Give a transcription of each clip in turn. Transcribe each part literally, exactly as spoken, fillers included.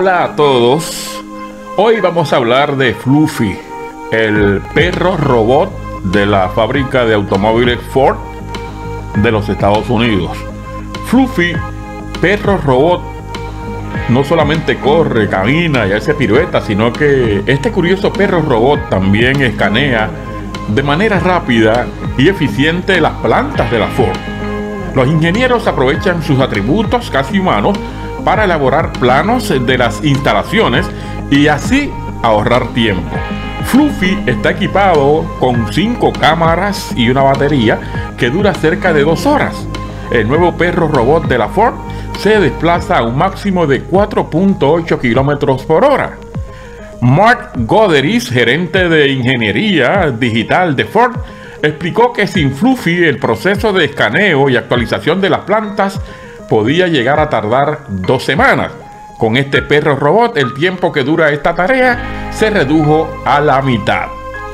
Hola a todos. Hoy vamos a hablar de Fluffy, el perro robot de la fábrica de automóviles Ford de los Estados Unidos. Fluffy, perro robot, no solamente corre, camina y hace piruetas, sino que este curioso perro robot también escanea de manera rápida y eficiente las plantas de la Ford. Los ingenieros aprovechan sus atributos casi humanos para elaborar planos de las instalaciones y así ahorrar tiempo. Fluffy está equipado con cinco cámaras y una batería que dura cerca de dos horas. El nuevo perro robot de la Ford se desplaza a un máximo de cuatro punto ocho kilómetros por hora. Mark Goderis, gerente de ingeniería digital de Ford, explicó que sin Fluffy el proceso de escaneo y actualización de las plantas podía llegar a tardar dos semanas. Con este perro robot, el tiempo que dura esta tarea se redujo a la mitad.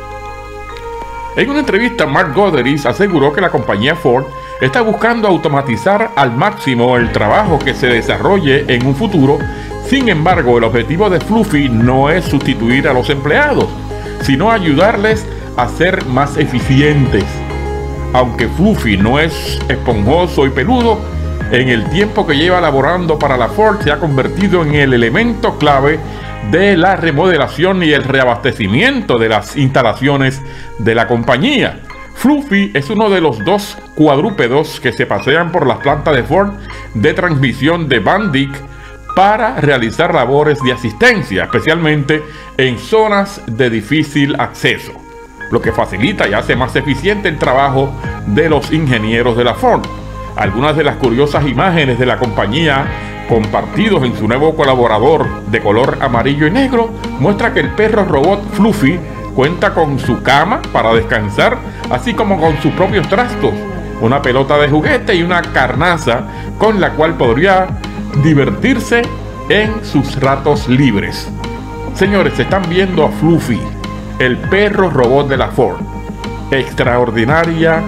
En una entrevista, Mark Goderis aseguró que la compañía Ford está buscando automatizar al máximo el trabajo que se desarrolle en un futuro. Sin embargo, el objetivo de Fluffy no es sustituir a los empleados, sino ayudarles a ser más eficientes. Aunque Fluffy no es esponjoso y peludo, en el tiempo que lleva laborando para la Ford se ha convertido en el elemento clave de la remodelación y el reabastecimiento de las instalaciones de la compañía. Fluffy es uno de los dos cuadrúpedos que se pasean por las plantas de Ford de transmisión de Van Dyck para realizar labores de asistencia, especialmente en zonas de difícil acceso, lo que facilita y hace más eficiente el trabajo de los ingenieros de la Ford. Algunas de las curiosas imágenes de la compañía compartidos en su nuevo colaborador de color amarillo y negro muestra que el perro robot Fluffy cuenta con su cama para descansar, así como con sus propios trastos, una pelota de juguete y una carnaza con la cual podría divertirse en sus ratos libres. Señores, están viendo a Fluffy, el perro robot de la Ford. Extraordinaria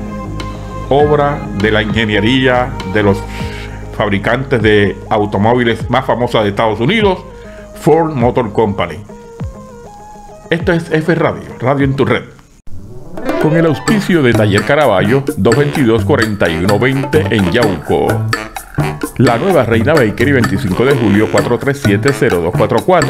obra de la ingeniería de los fabricantes de automóviles más famosos de Estados Unidos, Ford Motor Company. Esto es F Radio, Radio en tu red. Con el auspicio de Taller Caraballo, dos veintidós, cuarenta y uno veinte en Yauco. La Nueva Reina Bakery, veinticinco de julio, cuatro tres siete, cero dos cuatro cuatro.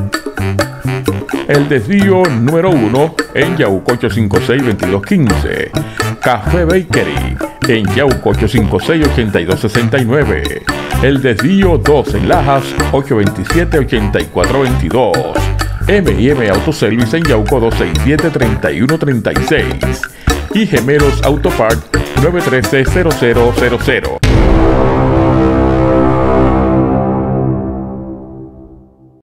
El Desvío número uno en Yauco, ocho cinco seis, veintidós quince. Café Bakery en Yauco, ocho cinco seis, ochenta y dos sesenta y nueve. El Desvío dos en Lajas, ocho veintisiete, ochenta y cuatro veintidós. M y M Autoservice en Yauco, dos seis siete, treinta y uno treinta y seis. Y Gemelos Autopark, nueve uno tres, cero cero cero cero.